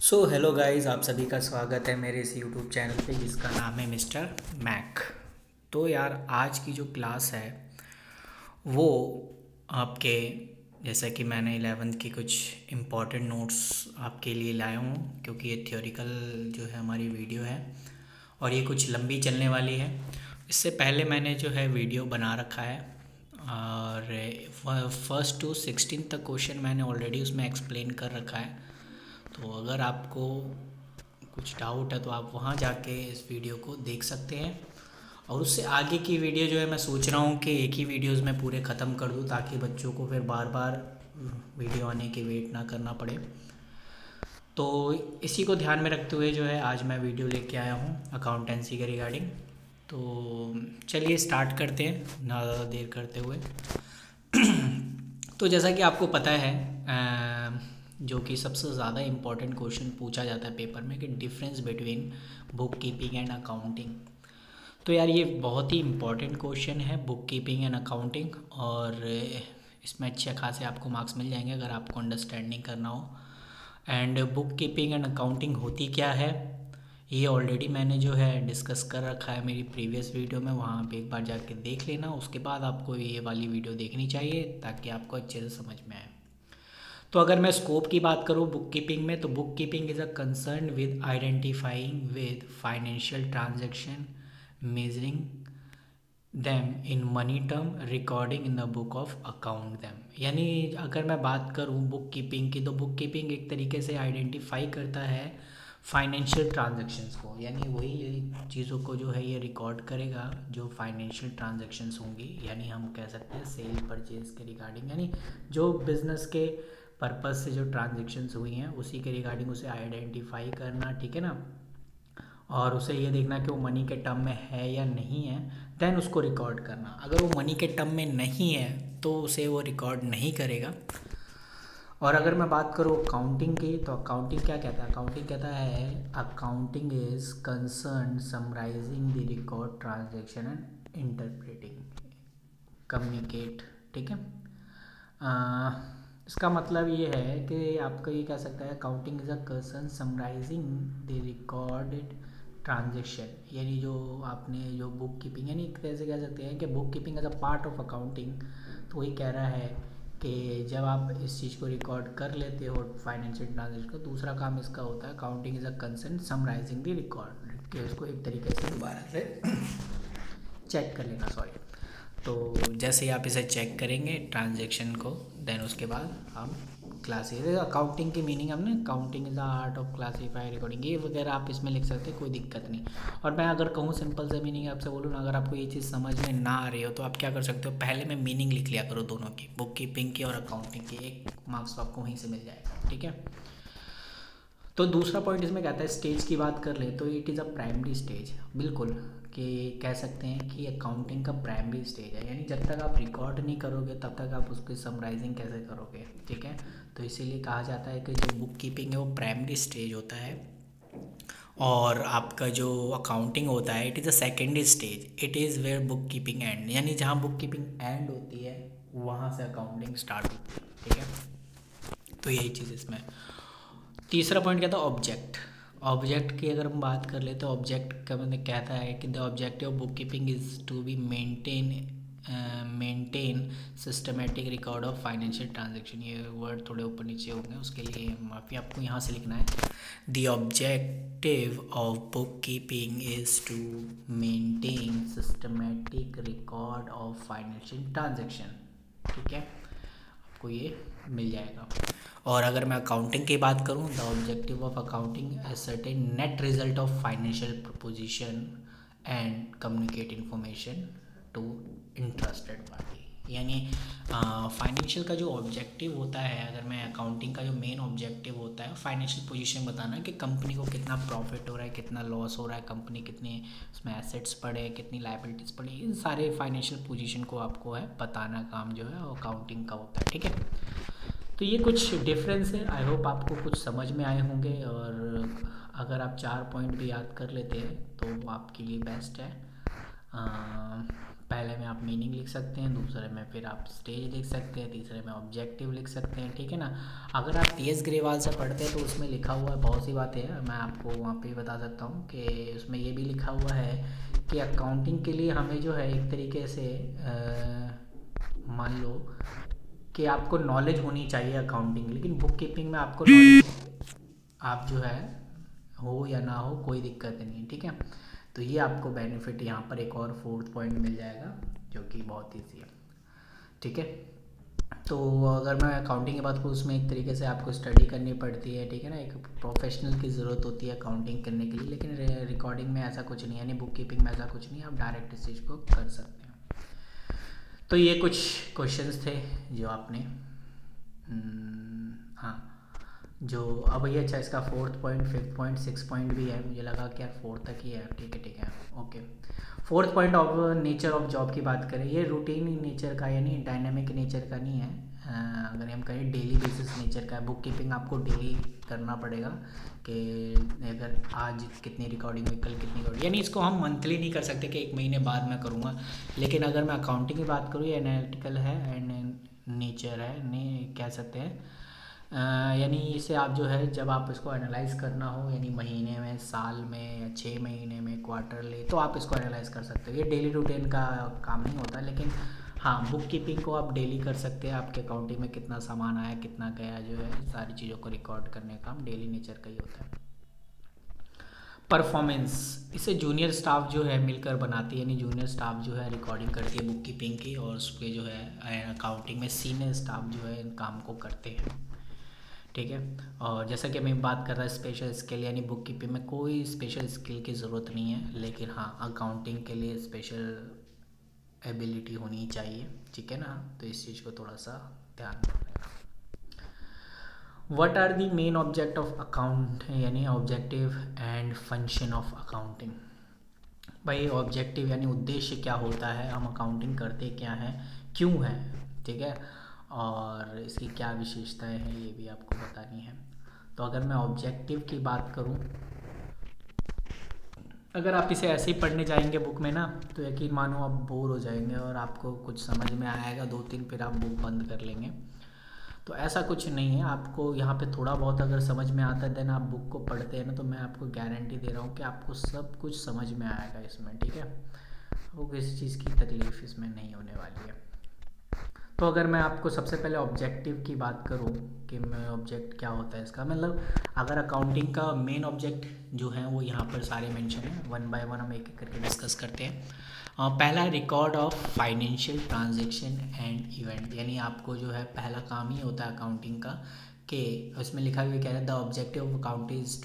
Hello guys, आप सभी का स्वागत है मेरे इस यूट्यूब चैनल पे जिसका नाम है मिस्टर मैक। तो यार, आज की जो क्लास है वो आपके, जैसा कि मैंने 11th की कुछ इम्पॉर्टेंट नोट्स आपके लिए लाया हूँ, क्योंकि ये थ्योरिकल जो है हमारी वीडियो है और ये कुछ लंबी चलने वाली है। इससे पहले मैंने जो है वीडियो बना रखा है और फर्स्ट टू 16 तक क्वेश्चन मैंने ऑलरेडी उसमें एक्सप्लेन कर रखा है। तो अगर आपको कुछ डाउट है तो आप वहाँ जाके इस वीडियो को देख सकते हैं। और उससे आगे की वीडियो जो है मैं सोच रहा हूँ कि एक ही वीडियोज़ में पूरे ख़त्म कर दूँ, ताकि बच्चों को फिर बार बार वीडियो आने की वेट ना करना पड़े। तो इसी को ध्यान में रखते हुए जो है आज मैं वीडियो लेके आया हूँ अकाउंटेंसी के रिगार्डिंग। तो चलिए स्टार्ट करते हैं ना ज़्यादा देर करते हुए। तो जैसा कि आपको पता है, जो कि सबसे ज़्यादा इम्पॉर्टेंट क्वेश्चन पूछा जाता है पेपर में, कि difference between book keeping and accounting. तो यार, ये बहुत ही इम्पॉर्टेंट क्वेश्चन है, बुक कीपिंग एंड अकाउंटिंग। और इसमें अच्छे खासे आपको मार्क्स मिल जाएंगे अगर आपको अंडरस्टैंडिंग करना हो। And book keeping and accounting होती क्या है, ये ऑलरेडी मैंने जो है डिस्कस कर रखा है मेरी प्रीवियस वीडियो में, वहाँ पे एक बार जाके देख लेना। उसके बाद आपको ये वाली वीडियो देखनी चाहिए ताकि आपको अच्छे से समझ में आए। तो अगर मैं स्कोप की बात करूँ बुक कीपिंग में, तो book keeping is a concern with identifying with financial transaction, measuring them in money term, recording in the book of account them. यानी अगर मैं बात करूँ बुक कीपिंग की, तो बुक कीपिंग एक तरीके से आइडेंटिफाई करता है फाइनेंशियल ट्रांजैक्शंस को, यानी वही चीज़ों को जो है ये रिकॉर्ड करेगा जो फाइनेंशियल ट्रांजैक्शंस होंगी। यानी हम कह सकते हैं सेल परचेज के रिगार्डिंग, यानी जो बिज़नेस के पर्पज़ से जो ट्रांजैक्शंस हुई हैं उसी के रिगार्डिंग उसे आइडेंटिफाई करना, ठीक है ना। और उसे ये देखना कि वो मनी के टर्म में है या नहीं है, देन उसको रिकॉर्ड करना। अगर वो मनी के टर्म में नहीं है तो उसे वो रिकॉर्ड नहीं करेगा। और अगर मैं बात करूँ अकाउंटिंग की, तो अकाउंटिंग क्या कहता है? अकाउंटिंग कहता है accounting is concern summarising the record transaction and interpreting communicate, ठीक है। इसका मतलब ये है कि आपका ये कह सकता है accounting is a concern summarising the recorded transaction, यानी जो आपने जो बुक कीपिंग, यानी एक तरह से कह सकते हैं कि book keeping as a part of accounting. तो वही कह रहा है कि जब आप इस चीज़ को रिकॉर्ड कर लेते हो फाइनेंशियल ट्रांजेक्शन को, दूसरा काम इसका होता है accounting is a concern summarising the record, कि उसको एक तरीके से दोबारा से चेक कर लेना, सॉरी। तो जैसे ही आप इसे चेक करेंगे ट्रांजैक्शन को, देन उसके बाद हम क्लासिफाई, अकाउंटिंग की मीनिंग हमने accounting is the art of classify recording, ये वगैरह आप इसमें लिख सकते हैं, कोई दिक्कत नहीं। और मैं अगर कहूँ सिंपल से मीनिंग आपसे बोलूँ ना, अगर आपको ये चीज़ समझ में ना आ रही हो तो आप क्या कर सकते हो, पहले में मीनिंग लिख लिया करो दोनों की, बुक कीपिंग की और अकाउंटिंग की, एक मार्क्स तो आपको वहीं से मिल जाएगा, ठीक है। तो दूसरा पॉइंट इसमें कहता है स्टेज की बात कर ले तो it is a primary stage, बिल्कुल, कि कह सकते हैं कि अकाउंटिंग का प्राइमरी स्टेज है। यानी जब तक आप रिकॉर्ड नहीं करोगे तब तक आप उसकी समराइजिंग कैसे करोगे, ठीक है। तो इसीलिए कहा जाता है कि जो बुक कीपिंग है वो प्राइमरी स्टेज होता है, और आपका जो अकाउंटिंग होता है it is a secondary stage, it is where book keeping and, यानी जहाँ बुक कीपिंग एंड होती है वहाँ से अकाउंटिंग स्टार्ट होती है, ठीक है। तो यही चीज़ इसमें। तीसरा पॉइंट क्या था, ऑब्जेक्ट। ऑब्जेक्ट की अगर हम बात कर ले तो ऑब्जेक्ट का मतलब कहता है कि the objective of book keeping is to be maintain systematic record of financial transaction. ये वर्ड थोड़े ऊपर नीचे होंगे, उसके लिए माफ़ी, आपको यहाँ से लिखना है the objective of book keeping is to maintain systematic record of financial transaction, ठीक है, आपको ये मिल जाएगा। और अगर मैं अकाउंटिंग की बात करूँ, the objective of accounting ascertain net result of financial proposition and communicate information to interested party. यानी फाइनेंशियल का जो ऑब्जेक्टिव होता है, अगर मैं अकाउंटिंग का जो मेन ऑब्जेक्टिव होता है फाइनेंशियल पोजीशन बताना, कि कंपनी को कितना प्रॉफिट हो रहा है, कितना लॉस हो रहा है, कंपनी कितने उसमें एसेट्स पड़े हैं, कितनी लायबिलिटीज़ पड़ी, इन सारे फाइनेंशियल पोजीशन को आपको है बताना काम जो है अकाउंटिंग का होता है, ठीक है। तो ये कुछ डिफरेंस है, आई होप आपको कुछ समझ में आए होंगे। और अगर आप 4 पॉइंट भी याद कर लेते हैं तो वो आपके लिए बेस्ट है। पहले में आप मीनिंग लिख सकते हैं, दूसरे में फिर आप स्टेज लिख सकते हैं, तीसरे में ऑब्जेक्टिव लिख सकते हैं, ठीक है ना। अगर आप टी.एस. ग्रेवाल से पढ़ते हैं तो उसमें लिखा हुआ है बहुत सी बातें हैं, मैं आपको वहाँ पे बता सकता हूँ कि उसमें ये भी लिखा हुआ है कि अकाउंटिंग के लिए हमें जो है एक तरीके से मान लो कि आपको नॉलेज होनी चाहिए अकाउंटिंग, लेकिन बुक कीपिंग में आपको नॉलेज आप जो है हो या ना हो कोई दिक्कत नहीं है, ठीक है। तो ये आपको बेनिफिट यहाँ पर एक और 4th पॉइंट मिल जाएगा जो कि बहुत ईजी है, ठीक है। तो अगर मैं अकाउंटिंग की बात करूँ, उसमें एक तरीके से आपको स्टडी करनी पड़ती है, ठीक है ना, एक प्रोफेशनल की ज़रूरत होती है अकाउंटिंग करने के लिए, लेकिन रिकॉर्डिंग में ऐसा कुछ नहीं है, यानी बुक कीपिंग में ऐसा कुछ नहीं है, आप डायरेक्ट इस चीज़ को कर सकते हैं। तो ये कुछ क्वेश्चंस थे जो आपने हाँ जो अब ये अच्छा इसका 4th point 5th point 6th point भी है, मुझे लगा कि यार 4th तक ही है, ठीक है okay. 4th point of nature of job की बात करें, ये रूटीन नेचर का यानी डायनामिक नेचर का नहीं है, अगर हम कहें डेली बेसिस नेचर का है। बुक कीपिंग आपको डेली करना पड़ेगा कि अगर आज कितनी रिकॉर्डिंग हुई, कल कितनी रिकॉर्डिंग, यानी इसको हम मंथली नहीं कर सकते कि 1 महीने बाद मैं करूँगा। लेकिन अगर मैं अकाउंटिंग की बात करूँ, ये एनालिटिकल है एंड नेचर है, नहीं कह सकते हैं, यानी इसे आप जो है जब आप इसको एनालाइज करना हो, यानी महीने में, साल में, या 6 महीने में, क्वार्टरली, तो आप इसको एनालाइज कर सकते हो। ये डेली रूटीन का काम नहीं होता, लेकिन हाँ बुक कीपिंग को आप डेली कर सकते हैं। आपके अकाउंटिंग में कितना सामान आया, कितना गया, जो है सारी चीज़ों को रिकॉर्ड करने का काम डेली नेचर का ही होता है। परफॉर्मेंस, इसे जूनियर स्टाफ जो है मिलकर बनाती है, यानी जूनियर स्टाफ जो है रिकॉर्डिंग करती है बुक कीपिंग की, और उस पर जो है अकाउंटिंग में सीनियर स्टाफ जो है इन काम को करते हैं, ठीक है। और जैसा कि मैं बात कर रहा स्पेशल स्किल, यानी बुक कीपिंग में कोई स्पेशल स्किल की ज़रूरत नहीं है, लेकिन हाँ अकाउंटिंग के लिए स्पेशल एबिलिटी होनी चाहिए, ठीक है ना। तो इस चीज़ को थोड़ा सा ध्यान रखना। What are the main object of account, यानी objective and function of accounting. भाई ऑब्जेक्टिव यानी उद्देश्य क्या होता है, हम अकाउंटिंग करते क्या हैं, क्यों है, ठीक है, और इसकी क्या विशेषताएं हैं, ये भी आपको बतानी है। तो अगर मैं ऑब्जेक्टिव की बात करूं, अगर आप इसे ऐसे ही पढ़ने जाएंगे बुक में ना, तो यकीन मानो आप बोर हो जाएंगे और आपको कुछ समझ में आएगा 2-3, फिर आप बुक बंद कर लेंगे। तो ऐसा कुछ नहीं है, आपको यहाँ पे थोड़ा बहुत अगर समझ में आता है देन आप बुक को पढ़ते हैं ना, तो मैं आपको गारंटी दे रहा हूँ कि आपको सब कुछ समझ में आएगा इसमें, ठीक है। वो किसी चीज़ की तकलीफ़ इसमें नहीं होने वाली है। तो अगर मैं आपको सबसे पहले ऑब्जेक्टिव की बात करूं कि मैं ऑब्जेक्ट क्या होता है इसका, मतलब अगर अकाउंटिंग का मेन ऑब्जेक्ट जो है वो यहाँ पर सारे मेंशन हैं, 1 बाय 1 हम एक एक करके डिस्कस करते हैं। पहला है record of financial transaction and event, यानी आपको जो है पहला काम ही होता है अकाउंटिंग का कि उसमें लिखा हुआ क्या है, the objective of accounting is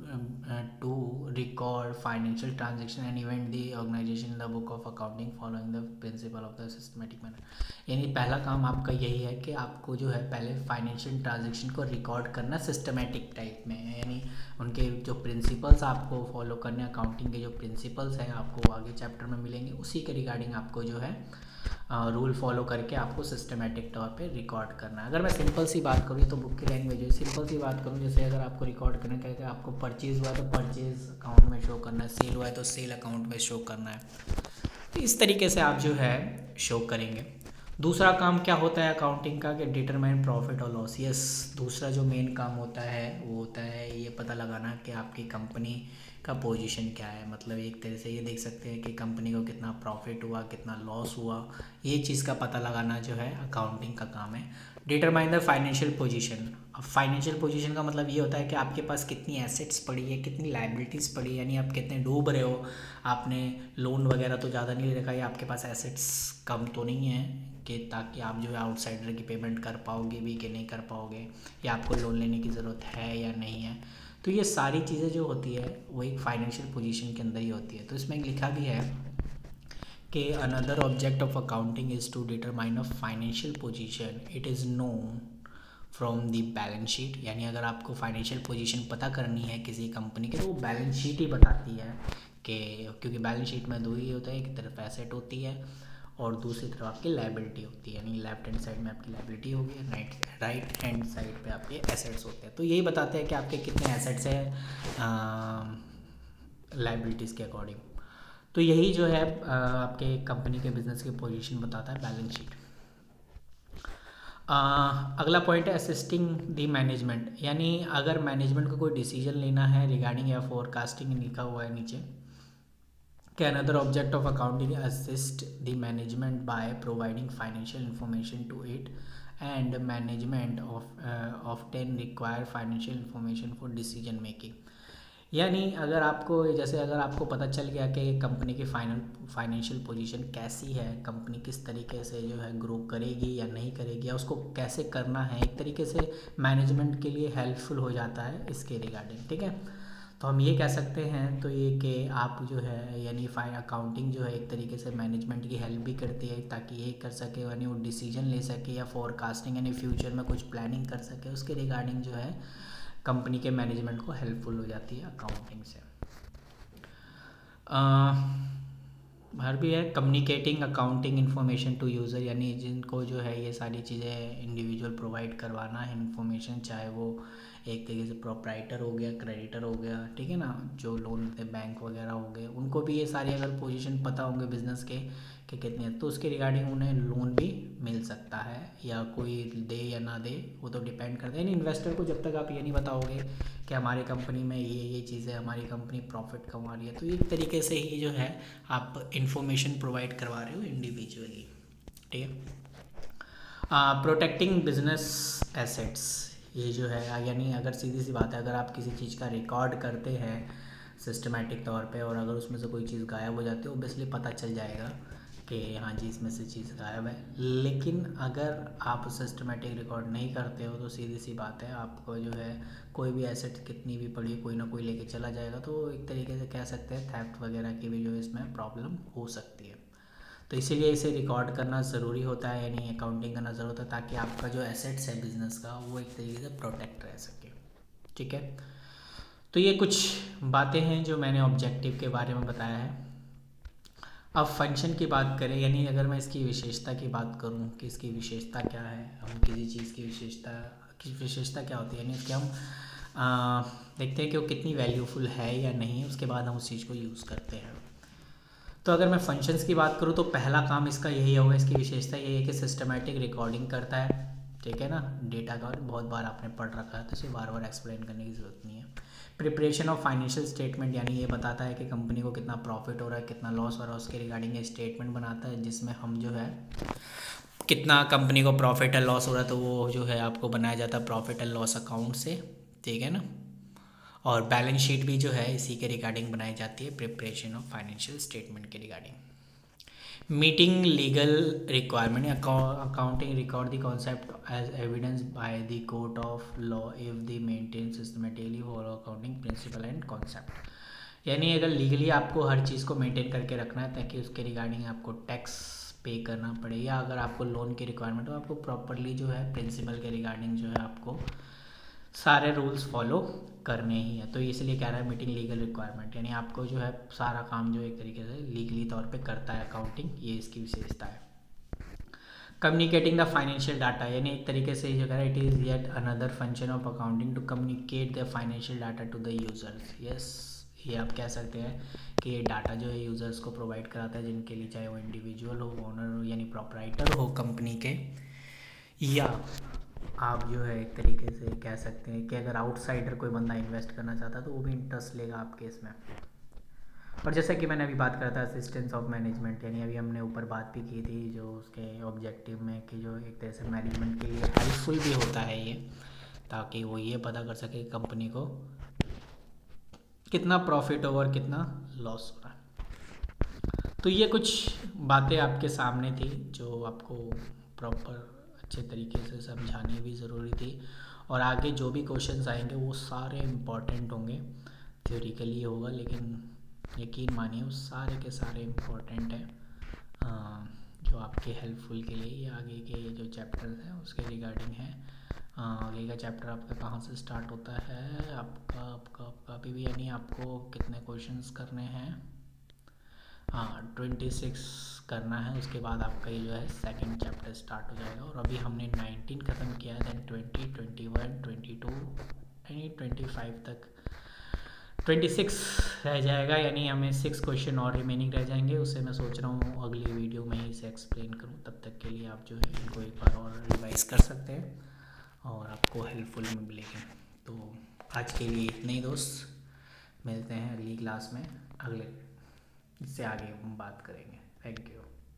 to record financial transaction and event the organisation the book of accounting following the principle of the systematic manner. यानी पहला काम आपका यही है कि आपको जो है पहले फाइनेंशियल ट्रांजैक्शन को रिकॉर्ड करना सिस्टमेटिक टाइप में है, यानी उनके जो प्रिंसिपल्स आपको फॉलो करने, अकाउंटिंग के जो प्रिंसिपल्स हैं आपको आगे चैप्टर में मिलेंगे, उसी के रिगार्डिंग आपको जो है रूल फॉलो करके आपको सिस्टमेटिक तौर पे रिकॉर्ड करना है। अगर मैं सिंपल सी बात करूँ तो बुक की लैंग्वेज है, सिंपल सी बात करूँ जैसे अगर आपको रिकॉर्ड करना है कि आपको परचेज़ हुआ है तो परचेज़ अकाउंट में शो करना है, सेल हुआ है तो सेल अकाउंट में शो करना है, तो इस तरीके से आप जो है शो करेंगे। दूसरा काम क्या होता है अकाउंटिंग का कि डिटरमाइन प्रॉफिट और लॉस। यस, दूसरा जो मेन काम होता है वो होता है ये पता लगाना कि आपकी कंपनी का पोजीशन क्या है, मतलब एक तरह से ये देख सकते हैं कि कंपनी को कितना प्रॉफिट हुआ, कितना लॉस हुआ, ये चीज़ का पता लगाना जो है अकाउंटिंग का काम है। Determine the financial position. अब फाइनेंशियल पोजीशन का मतलब ये होता है कि आपके पास कितनी एसेट्स पड़ी है, कितनी लाइबिलिटीज़ पड़ी है, यानी आप कितने डूब रहे हो, आपने लोन वगैरह तो ज़्यादा नहीं ले रखा है, आपके पास एसेट्स कम तो नहीं है कि ताकि आप जो है आउटसाइडर की पेमेंट कर पाओगे भी कि नहीं कर पाओगे, या आपको लोन लेने की ज़रूरत है या नहीं है। तो ये सारी चीज़ें जो होती है वो एक फाइनेंशियल पोजीशन के अंदर ही होती है। तो इसमें लिखा भी है कि another object of accounting is to determine a financial position, it is known from the balance sheet. यानी अगर आपको फाइनेंशियल पोजीशन पता करनी है किसी कंपनी के तो वो बैलेंस शीट ही बताती है कि, क्योंकि बैलेंस शीट में दो ही होता है, एक तरफ एसेट होती है और दूसरी तरफ आपकी लाइबिलिटी होती है, यानी लेफ्ट हैंड साइड में आपकी लाइबिलिटी होगी, राइट हैंड साइड पे आपके एसेट्स होते हैं। तो यही बताते हैं कि आपके कितने एसेट्स हैं लाइबिलिटीज़ के अकॉर्डिंग। तो यही जो है आपके कंपनी के बिजनेस की पोजीशन बताता है बैलेंस शीट। अगला पॉइंट है असिस्टिंग द मैनेजमेंट, यानी अगर मैनेजमेंट को कोई डिसीजन लेना है रिगार्डिंग या फोरकास्टिंग, लिखा हुआ है नीचे कि another object of accounting assist the management by providing financial information to it and management of 10 require financial information for decision making. यानी अगर आपको, जैसे अगर आपको पता चल गया कि कंपनी की फाइनेंशियल पोजीशन कैसी है, कंपनी किस तरीके से जो है ग्रो करेगी या नहीं करेगी, या उसको कैसे करना है, एक तरीके से मैनेजमेंट के लिए हेल्पफुल हो जाता है इसके रिगार्डिंग। ठीक है, तो हम ये कह सकते हैं तो ये कि आप जो है यानी अकाउंटिंग जो है एक तरीके से मैनेजमेंट की हेल्प भी करती है ताकि ये कर सके यानी वो डिसीजन ले सके या फोरकास्टिंग यानी फ्यूचर में कुछ प्लानिंग कर सके, उसके रिगार्डिंग जो है कंपनी के मैनेजमेंट को हेल्पफुल हो जाती है अकाउंटिंग से। हर भी है communicating accounting information to user, यानी जिनको जो है ये सारी चीज़ें इंडिविजुअल प्रोवाइड करवाना है इन्फॉर्मेशन, चाहे वो एक तरीके से प्रोप्राइटर हो गया, क्रेडिटर हो गया, ठीक है ना, जो लोन देते बैंक वगैरह हो गए, उनको भी ये सारी अगर पोजीशन पता होंगे बिजनेस के कि कितनी है, तो उसके रिगार्डिंग उन्हें लोन भी मिल सकता है, या कोई दे या ना दे वो तो डिपेंड करता है। यानी इन्वेस्टर को जब तक आप ये नहीं बताओगे कि हमारी कंपनी में ये चीज़ें, हमारी कंपनी प्रॉफिट कमा रही है, तो एक तरीके से ही जो है आप इंफॉर्मेशन प्रोवाइड करवा रहे हो इंडिविजुअली। ठीक है, प्रोटेक्टिंग बिजनेस एसेट्स, ये जो है यानी अगर सीधी सी बात है, अगर आप किसी चीज़ का रिकॉर्ड करते हैं सिस्टमेटिक तौर पे और अगर उसमें से कोई चीज़ गायब हो जाती है, ओबियसली पता चल जाएगा कि हाँ जी इसमें से चीज़ गायब है। लेकिन अगर आप सिस्टमेटिक रिकॉर्ड नहीं करते हो तो सीधी सी बात है आपको जो है कोई भी एसेट कितनी भी पड़ी कोई ना कोई लेके चला जाएगा, तो एक तरीके से कह सकते हैं थेफ्ट वगैरह की भी जो इसमें प्रॉब्लम हो सकती है। तो इसीलिए इसे रिकॉर्ड करना ज़रूरी होता है, यानी अकाउंटिंग करना ज़रूरी होता है ताकि आपका जो एसेट्स है बिजनेस का वो एक तरीके से प्रोटेक्ट रह सके। ठीक है, तो ये कुछ बातें हैं जो मैंने ऑब्जेक्टिव के बारे में बताया है। अब फंक्शन की बात करें, यानी अगर मैं इसकी विशेषता की बात करूं कि इसकी विशेषता क्या है, हम किसी चीज़ की विशेषता क्या होती है, यानी उसके हम देखते हैं कि वो कितनी वैल्यूफुल है या नहीं, उसके बाद हम उस चीज़ को यूज़ करते हैं। तो अगर मैं फंक्शंस की बात करूँ तो पहला काम इसका यही होगा, इसकी विशेषता यही है कि सिस्टमेटिक रिकॉर्डिंग करता है। ठीक है ना, डेटा का बहुत बार आपने पढ़ रखा है तो इसे बार बार एक्सप्लेन करने की ज़रूरत नहीं है। प्रिपरेशन ऑफ फाइनेंशियल स्टेटमेंट, यानी ये बताता है कि कंपनी को कितना प्रॉफिट हो रहा है, कितना लॉस हो रहा है, उसके रिगार्डिंग ये स्टेटमेंट बनाता है जिसमें हम जो है कितना कंपनी को प्रॉफिट एंड लॉस हो रहा है तो वो जो है आपको बनाया जाता है प्रॉफिट एंड लॉस अकाउंट से। ठीक है ना, और बैलेंस शीट भी जो है इसी के रिगार्डिंग बनाई जाती है, प्रिपरेशन ऑफ फाइनेंशियल स्टेटमेंट के regarding. Meeting legal requirement, accounting record the concept as evidence by the court of law if the maintain systematically follow accounting principle and concept. यानी अगर लीगली आपको हर चीज़ को मेंटेन करके रखना है ताकि उसके रिगार्डिंग आपको टैक्स पे करना पड़े, या अगर आपको लोन की रिक्वायरमेंट हो आपको प्रॉपरली जो है प्रिंसिपल के रिगार्डिंग जो है आपको सारे रूल्स फॉलो करने ही है। तो इसलिए कह रहा है मीटिंग लीगल रिक्वायरमेंट, यानी आपको जो है सारा काम जो एक तरीके से लीगली तौर पे करता है अकाउंटिंग, ये इसकी विशेषता है। कम्युनिकेटिंग द फाइनेंशियल डाटा, यानी एक तरीके से जो है it is yet another function of accounting to communicate the financial data to the users. Yes, ये आप कह सकते हैं कि ये डाटा जो है यूज़र्स को प्रोवाइड कराता है, जिनके लिए चाहे वो इंडिविजुअल हो, ओनर हो, यानी प्रॉपराइटर हो कंपनी के, या आप जो है एक तरीके से कह सकते हैं कि अगर आउटसाइडर कोई बंदा इन्वेस्ट करना चाहता है तो वो भी इंटरेस्ट लेगा आपके इसमें। और जैसा कि मैंने अभी बात करा था असिस्टेंस ऑफ मैनेजमेंट, यानी अभी हमने ऊपर बात भी की थी जो उसके ऑब्जेक्टिव में कि जो एक तरह से मैनेजमेंट के लिए हेल्पफुल भी होता है ये, ताकि वो ये पता कर सके कंपनी को कितना प्रॉफिट हो और कितना लॉस हो रहा है। तो ये कुछ बातें आपके सामने थी जो आपको प्रॉपर अच्छे तरीके से समझानी भी ज़रूरी थी, और आगे जो भी क्वेश्चंस आएंगे वो सारे इम्पॉर्टेंट होंगे, थ्योरिकली होगा लेकिन यकीन मानिए वो सारे के सारे इम्पॉर्टेंट हैं जो आपके हेल्पफुल के लिए। ये आगे के जो चैप्टर्स हैं उसके रिगार्डिंग है। आगे का चैप्टर आपका कहाँ से स्टार्ट होता है, आपका अभी भी, यानी आपको कितने क्वेश्चंस करने हैं, 26 करना है, उसके बाद आपका ये जो है सेकंड चैप्टर स्टार्ट हो जाएगा। और अभी हमने 19 ख़त्म किया है, देन 20, 21, 22 यानी 25 तक 26 रह जाएगा, यानी हमें 6 क्वेश्चन और रिमेनिंग रह जाएंगे। उससे मैं सोच रहा हूँ अगली वीडियो में ही इसे एक्सप्लेन करूँ। तब तक के लिए आप जो है इनको एक बार और रिवाइज कर सकते हैं और आपको हेल्पफुल मिलेगी। तो आज के लिए इतने ही दोस्त, मिलते हैं अगली क्लास में, अगले इससे आगे हम बात करेंगे। Thank you.